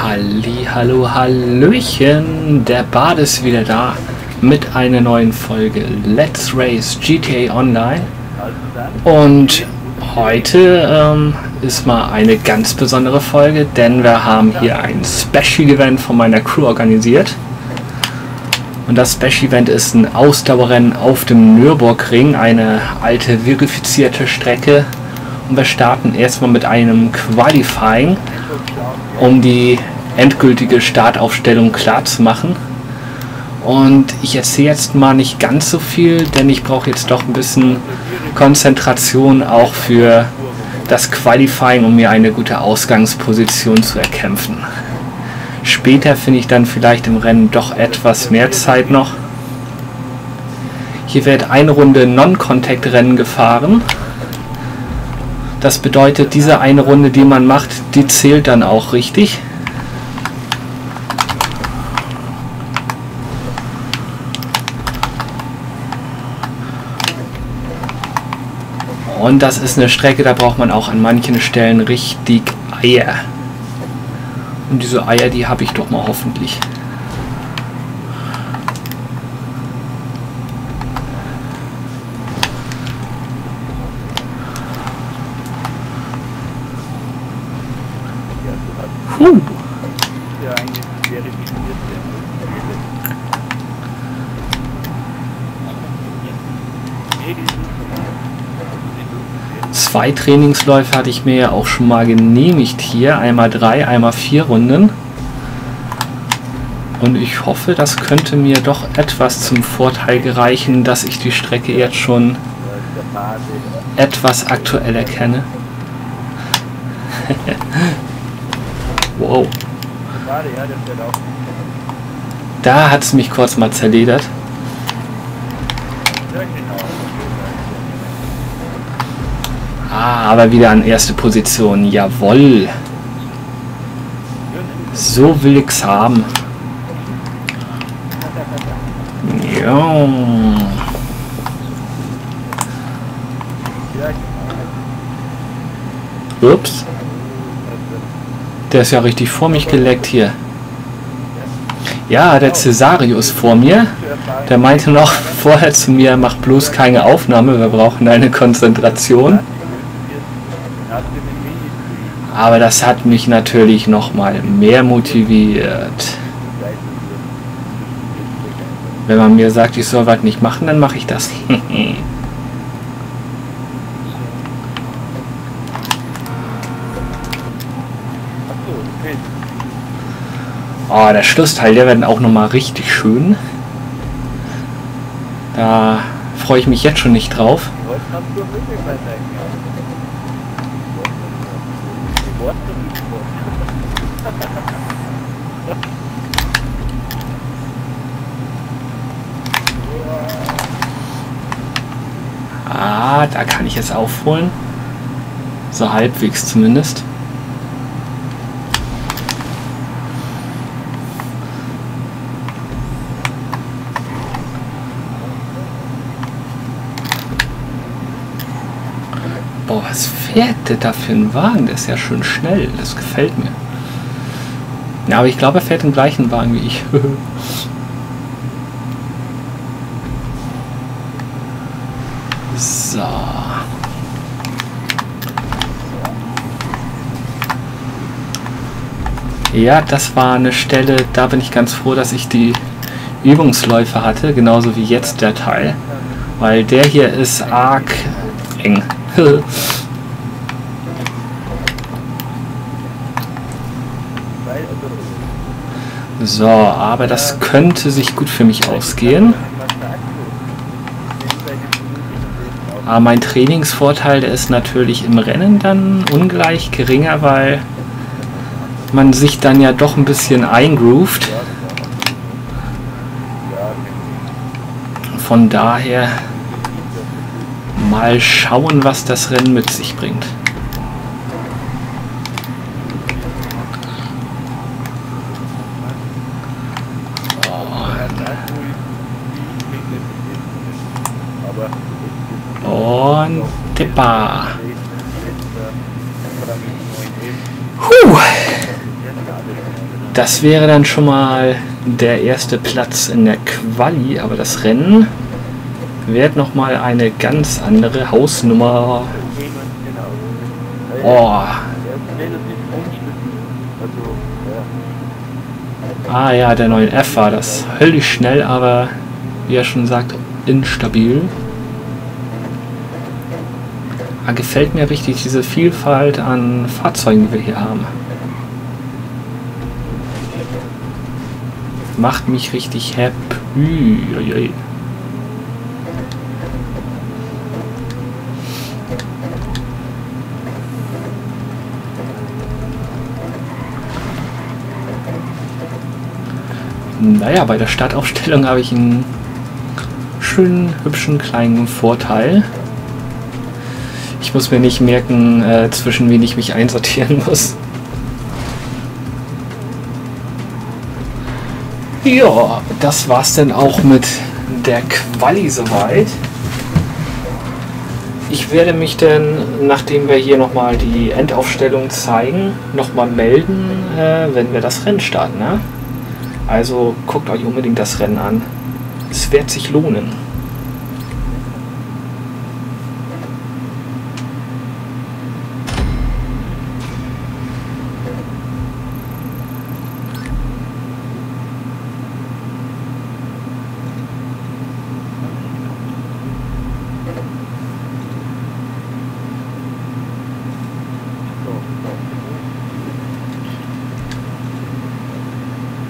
Hallo, hallöchen, der Bart ist wieder da mit einer neuen Folge Let's Race GTA Online. Und heute ist mal eine ganz besondere Folge, denn wir haben hier ein Special Event von meiner Crew organisiert. Und das Special Event ist ein Ausdauerrennen auf dem Nürburgring, eine alte verifizierte Strecke. Und wir starten erstmal mit einem Qualifying, um die endgültige Startaufstellung klar zu machen. Und ich erzähle jetzt mal nicht ganz so viel, denn ich brauche jetzt doch ein bisschen Konzentration auch für das Qualifying, um mir eine gute Ausgangsposition zu erkämpfen. Später finde ich dann vielleicht im Rennen doch etwas mehr Zeit noch. Hier wird eine Runde Non-Contact-Rennen gefahren. Das bedeutet, diese eine Runde, die man macht, die zählt dann auch richtig. Und das ist eine Strecke, da braucht man auch an manchen Stellen richtig Eier. Und diese Eier, die habe ich doch mal hoffentlich. Zwei Trainingsläufe hatte ich mir ja auch schon mal genehmigt hier. Einmal 3, einmal 4 Runden. Und ich hoffe, das könnte mir doch etwas zum Vorteil gereichen, dass ich die Strecke jetzt schon etwas aktuell erkenne. Wow. Da hat es mich kurz mal zerledert. Ah, aber wieder an erste Position. Jawohl. So will ich's haben. Ja. Ups. Der ist ja richtig vor mich geleckt hier. Ja, der Cesarius vor mir. Der meinte noch vorher zu mir, mach bloß keine Aufnahme, wir brauchen eine Konzentration. Aber das hat mich natürlich noch mal mehr motiviert. Wenn man mir sagt, ich soll was nicht machen, dann mache ich das. Oh, der Schlussteil, der wird auch noch mal richtig schön. Da freue ich mich jetzt schon nicht drauf. Ah, da kann ich jetzt aufholen. So halbwegs zumindest. Boah, was fährt der da für ein Wagen? Der ist ja schön schnell. Das gefällt mir. Ja, aber ich glaube, er fährt den gleichen Wagen wie ich. So. Ja, das war eine Stelle, da bin ich ganz froh, dass ich die Übungsläufe hatte, genauso wie jetzt der Teil. Weil der hier ist arg eng. So, aber das könnte sich gut für mich ausgehen. Aber mein Trainingsvorteil, der ist natürlich im Rennen dann ungleich geringer, weil man sich dann ja doch ein bisschen eingroovt. Von daher mal schauen, was das Rennen mit sich bringt. Und Tippa. Das wäre dann schon mal der erste Platz in der Quali, aber das Rennen wird nochmal eine ganz andere Hausnummer. Oh. Ah ja, der 9F war das. Höllisch schnell, aber wie er schon sagt, instabil. Ah, gefällt mir richtig diese Vielfalt an Fahrzeugen, die wir hier haben. Macht mich richtig happy. Naja, bei der Startaufstellung habe ich einen schönen, hübschen, kleinen Vorteil. Ich muss mir nicht merken, zwischen wen ich mich einsortieren muss. Ja, das war's dann auch mit der Quali soweit. Ich werde mich dann, nachdem wir hier nochmal die Endaufstellung zeigen, nochmal melden, wenn wir das Rennen starten. Ne? Also guckt euch unbedingt das Rennen an. Es wird sich lohnen.